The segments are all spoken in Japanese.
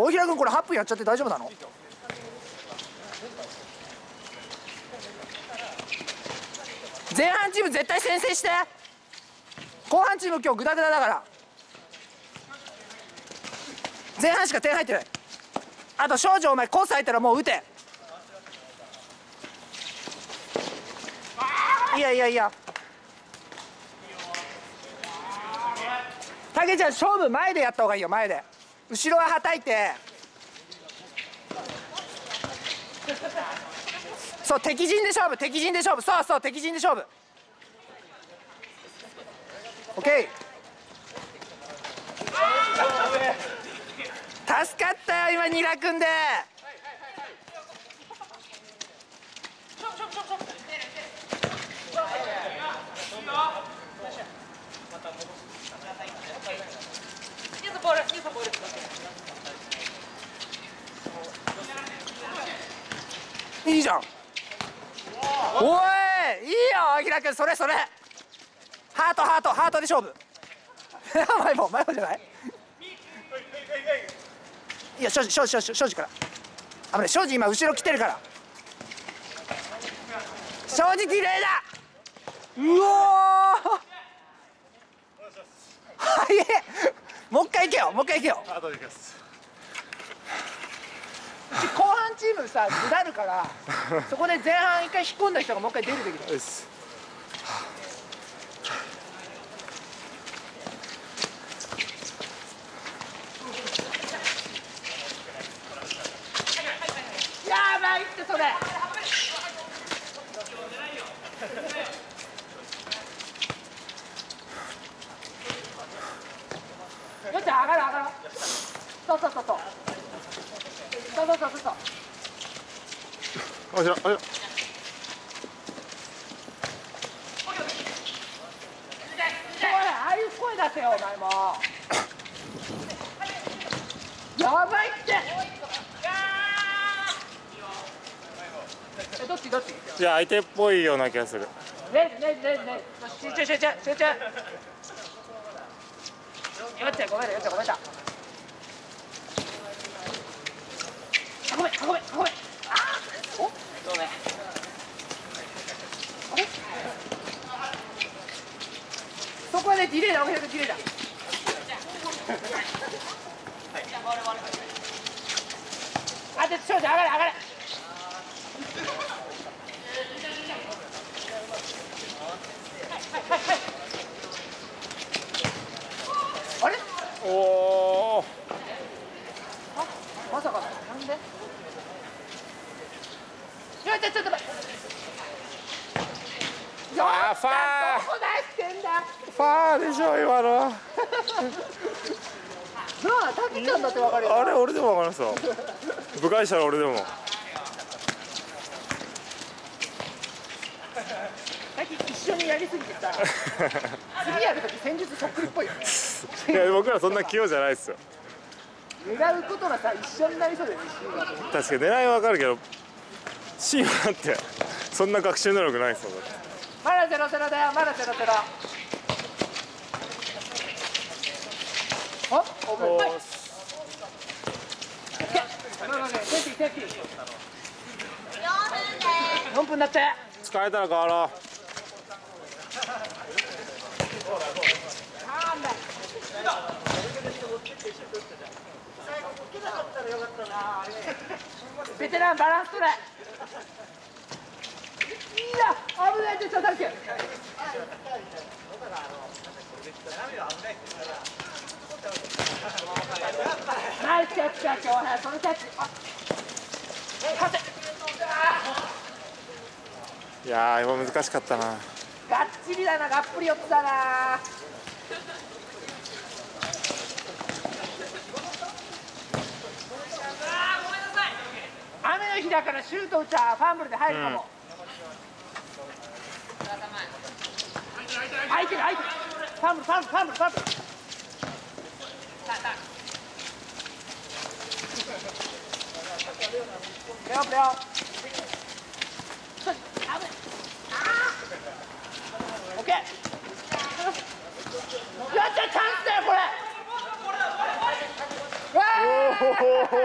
大平君これ8分やっちゃって大丈夫なの？前半チーム絶対先制して。後半チーム今日グダグダだから。前半しか点入ってない。あと少女お前コース入ったらもう打て。いやいやいや、たけちゃん勝負前でやった方がいいよ。前で後ろははたいて、そう敵陣で勝負、敵陣で勝負、そうそう敵陣で勝負。オッケー、助かったよ今ニラ君で。いいじゃん。おいいいよあきら君、それそれ。ハートハートハートで勝負。前もじゃない。いや庄司から危ない。庄司今後ろ来てるから。庄司綺麗だ。うおーはいもう一回行けよ、もう一回行けよ。後半チームさぐだるからそこで前半一回引っ込んだ人がもう一回出るべきだよ。やばいってそれ。よっちゃん上がろう。そうそうそうそうおいしょおいしょ。 ああいう声出せよお前も。やばいって。どっちじゃあ相手っぽいような気がする。 ね集中。よっちゃんごめんだ。ごめん。おごめん。あれそこはねディレイだ。お部屋でディレイだ。あで少女上がれ。あれおお。 まさかなんで？ちょっと待って。 あーファー。 どこ出してんだ。 ファーでしょ今の。 なあたけちゃんだってわかるよ。 あれ俺でもわかりますわ。部外者の俺でも。 最近一緒にやりすぎてさ次やるとき戦術そっくりっぽいよね。 いや僕らそんな器用じゃないですよ。 狙うことがさ一緒になりそうだよね。 確かに狙いはわかるけどシーンはだってそんな学習能力ないですよ。 まだ0-0だよ。まだ0-0。おおぶはい。セーフティー。4分だって。 疲れたら変わろう。 ベテランバランス取れ。いや危ないでしょ。サンキュー。ナイスキャッチだ今日。そのキャッチ。勝て。 いやー今難しかったな。 がっちりだな。がっぷり四つだな。雨の日だからシュート打ったらファンブルで入るかも。空いてる。ファンブル。プレオ。オッケー。やったチャンスだよこれ。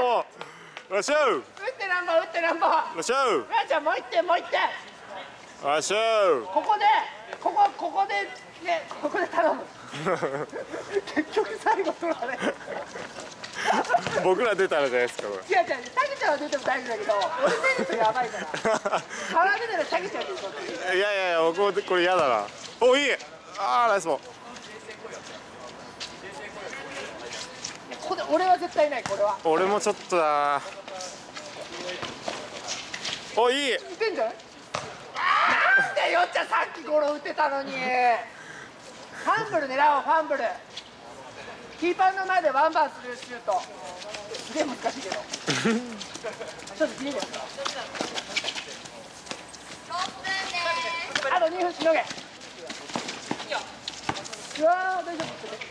っしゃう。 打ってなんぼ打ってなんぼ。 よっしゃう。 ラちゃんもう一点もう一点。 よっしゃう。 ここでねここで頼む。結局最後取られる。 僕ら出たらじゃないですかこ違う違う、タケちゃんは出ても大丈夫だけど、俺出るとやばいから。川出たらタケちゃんで行こうっていう。 れ。いやいやいや、僕もこれ嫌だな。お、いい。あー、ナイスボール。 ここで俺は絶対ない、これは。 俺もちょっとだ。お、いい。 打てんじゃない？なんでよっちゃんさっきゴロ打てたのに。ファンブル狙おう、ファンブル。キーパーの前でワンバンするシュート。すげえ難しいけど。ちょっと切れるよ。あと2分しのげ。うわー、大丈夫。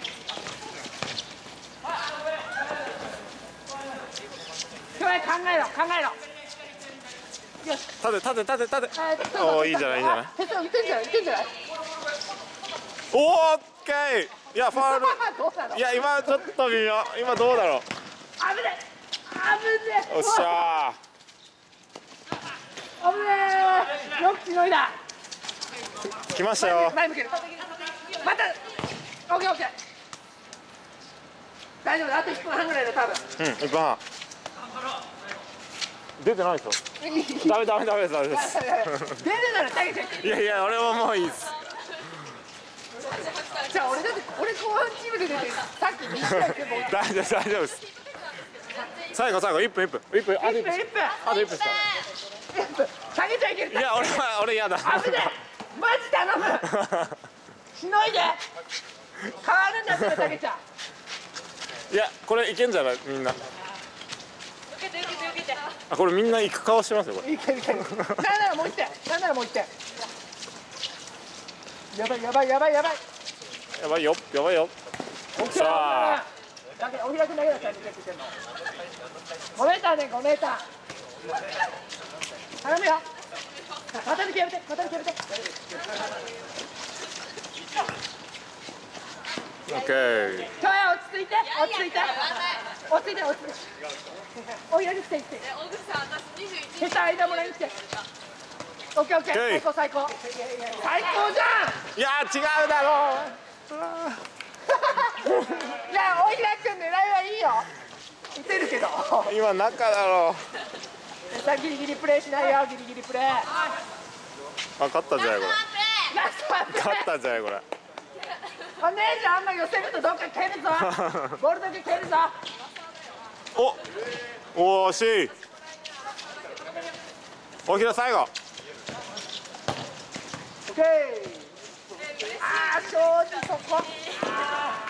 今日考えろ、考えろ。よし。 立て。おー、いいじゃないいいじゃない。 打てんじゃない、打てんじゃない。 おー、オッケー。いや、ファウル。 どうなの？ いや、今ちょっと微妙。今どうだろう。 危ねえ。 おっしゃ危ねえ。よくしのいだ。 ー。来ましたよ。 前向ける。また。オッケーオッケー。大丈夫だ。あと1分半ぐらいだ多分。 うん、1分半。出てないですよ。ダメです。 出るならタケちゃん。 いやいや、俺ももういいです。 じゃあ俺だって後半チームで出てさっき2試合全部落ちた。 大丈夫です。最後1分。あと1分。あと1分ですか。 タケちゃんいける。 いや、俺嫌だ。 危ねえ。マジ頼む。しのいで。変わるんだってタケちゃん。 いや、これいけんじゃないみんな。あ、これみんな行く顔してますよこれ。 いける。なんならもう1点。やばい。 やばいよ。さあ。 だけどお開き投げだったら見てって言ってんの。5メーターね、5メーター。頼むよ。股抜きやめて。 オッケー。 ちょい落ち着いて。おいやりしていって。下手間もらいに来て。オッケー。最高じゃん。 いや、違うだろう。 いや、おいらくん狙いはいいよ。打てるけど。 今中だろう。 さあギリギリプレーしないよ。ギリギリプレー。 あ、勝ったんじゃないこれ。 ラストワンプレー。 勝ったんじゃないこれ。 お姉ちゃんあんま寄せるとどっか蹴るぞ。ボールだけ蹴るぞ。 お、惜しい。大平最後。 オッケー。ああ、正直そこ。